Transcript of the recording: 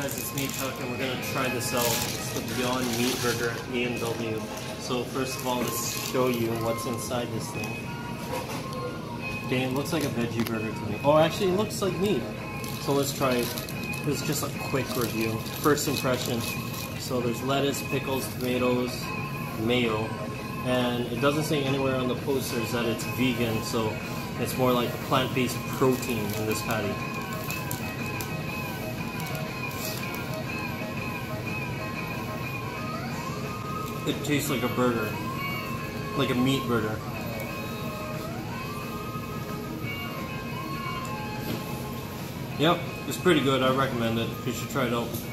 guys, it's me Chuck and we're gonna try this out. It's the Beyond Meat Burger at A&W. So first of all, let's show you what's inside this thing. Okay, it looks like a veggie burger to me. Oh, actually it looks like meat. So let's try it. This is just a quick review. First impression. So there's lettuce, pickles, tomatoes, mayo. And it doesn't say anywhere on the posters that it's vegan, so it's more like plant-based protein in this patty. It tastes like a burger, like a meat burger. Yep, it's pretty good. I recommend it. You should try it out.